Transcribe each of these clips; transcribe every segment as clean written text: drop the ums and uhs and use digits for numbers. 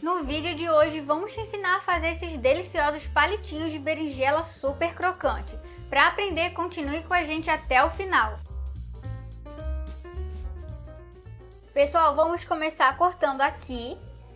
No vídeo de hoje vamos te ensinar a fazer esses deliciosos palitinhos de berinjela super crocante. Para aprender, continue com a gente até o final. Pessoal, vamos começar cortando aqui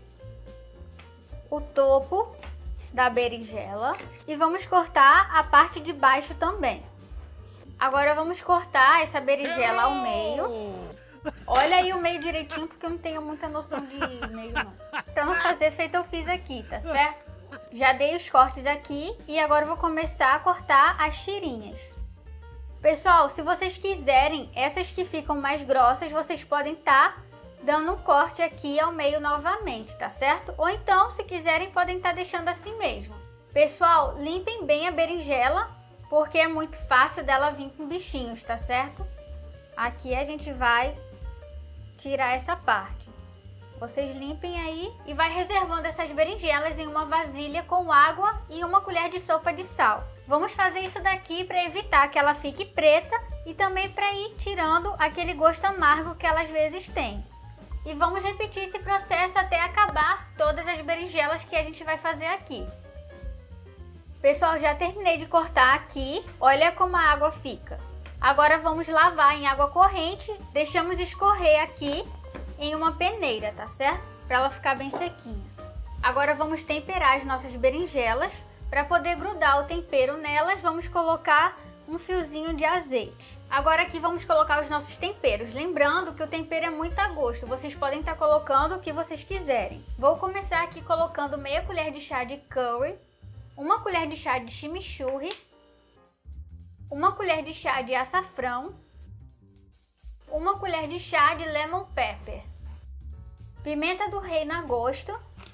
o topo da berinjela e vamos cortar a parte de baixo também. Agora vamos cortar essa berinjela ao meio. Olha aí o meio direitinho, porque eu não tenho muita noção de meio não. Pra não fazer feito eu fiz aqui, tá certo? Já dei os cortes aqui e agora eu vou começar a cortar as tirinhas. Pessoal, se vocês quiserem, essas que ficam mais grossas, vocês podem estar dando um corte aqui ao meio novamente, tá certo? Ou então, se quiserem, podem estar deixando assim mesmo. Pessoal, limpem bem a berinjela, porque é muito fácil dela vir com bichinhos, tá certo? Aqui a gente vai tirar essa parte. Vocês limpem aí e vai reservando essas berinjelas em uma vasilha com água e uma colher de sopa de sal. Vamos fazer isso daqui para evitar que ela fique preta e também para ir tirando aquele gosto amargo que ela às vezes tem. E vamos repetir esse processo até acabar todas as berinjelas que a gente vai fazer aqui. Pessoal, já terminei de cortar aqui. Olha como a água fica. Agora vamos lavar em água corrente, deixamos escorrer aqui em uma peneira, tá certo? Para ela ficar bem sequinha. Agora vamos temperar as nossas berinjelas. Para poder grudar o tempero nelas, vamos colocar um fiozinho de azeite. Agora aqui vamos colocar os nossos temperos. Lembrando que o tempero é muito a gosto, vocês podem estar colocando o que vocês quiserem. Vou começar aqui colocando meia colher de chá de curry, uma colher de chá de chimichurri, uma colher de chá de açafrão, uma colher de chá de lemon pepper, pimenta do reino a gosto.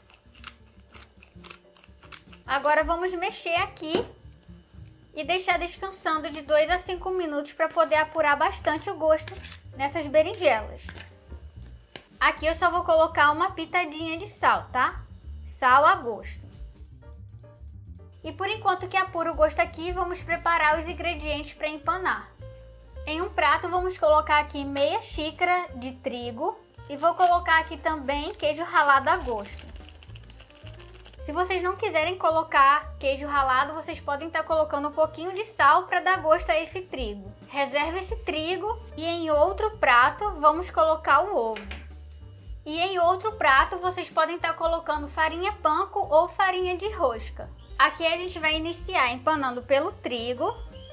Agora vamos mexer aqui e deixar descansando de 2 a 5 minutos para poder apurar bastante o gosto nessas berinjelas. Aqui eu só vou colocar uma pitadinha de sal, tá? Sal a gosto. E por enquanto que apura o gosto aqui, vamos preparar os ingredientes para empanar. Em um prato vamos colocar aqui meia xícara de trigo e vou colocar aqui também queijo ralado a gosto. Se vocês não quiserem colocar queijo ralado, vocês podem estar colocando um pouquinho de sal para dar gosto a esse trigo. Reserve esse trigo e em outro prato vamos colocar o ovo. E em outro prato vocês podem estar colocando farinha panko ou farinha de rosca. Aqui a gente vai iniciar empanando pelo trigo.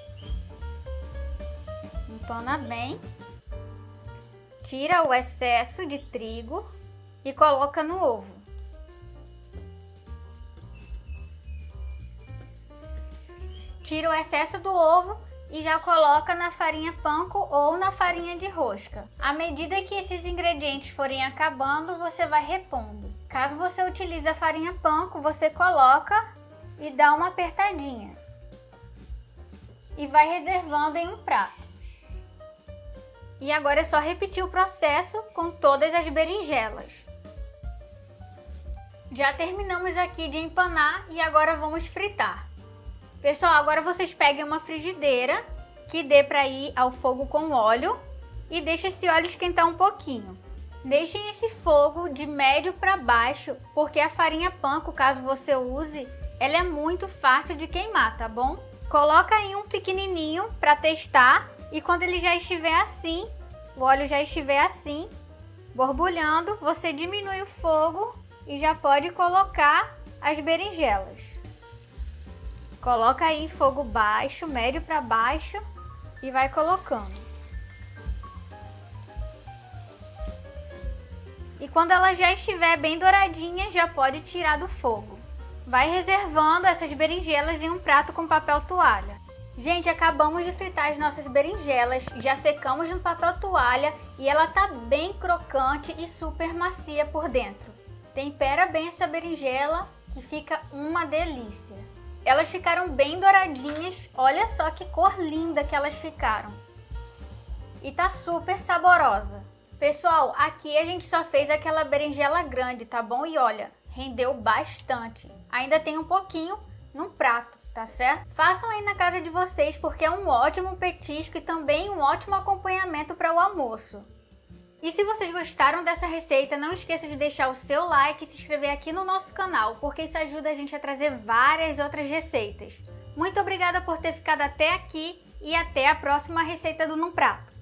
Empana bem. Tira o excesso de trigo e coloca no ovo. Tira o excesso do ovo e já coloca na farinha panko ou na farinha de rosca. À medida que esses ingredientes forem acabando, você vai repondo. Caso você utilize a farinha panko, você coloca e dá uma apertadinha e vai reservando em um prato. E agora é só repetir o processo com todas as berinjelas. Já terminamos aqui de empanar e agora vamos fritar. Pessoal, agora vocês peguem uma frigideira que dê para ir ao fogo com óleo e deixe esse óleo esquentar um pouquinho. Deixem esse fogo de médio para baixo, porque a farinha panko, caso você use, ela é muito fácil de queimar, tá bom? Coloca aí um pequenininho para testar e quando ele já estiver assim, o óleo já estiver assim, borbulhando, você diminui o fogo e já pode colocar as berinjelas. Coloca aí em fogo baixo, médio para baixo e vai colocando. E quando ela já estiver bem douradinha, já pode tirar do fogo. Vai reservando essas berinjelas em um prato com papel toalha. Gente, acabamos de fritar as nossas berinjelas, já secamos no papel toalha e ela tá bem crocante e super macia por dentro. Tempera bem essa berinjela que fica uma delícia. Elas ficaram bem douradinhas, olha só que cor linda que elas ficaram. E tá super saborosa. Pessoal, aqui a gente só fez aquela berinjela grande, tá bom? E olha, rendeu bastante. Ainda tem um pouquinho num prato, tá certo? Façam aí na casa de vocês porque é um ótimo petisco e também um ótimo acompanhamento para o almoço. E se vocês gostaram dessa receita, não esqueça de deixar o seu like e se inscrever aqui no nosso canal, porque isso ajuda a gente a trazer várias outras receitas. Muito obrigada por ter ficado até aqui e até a próxima receita do Num Prato.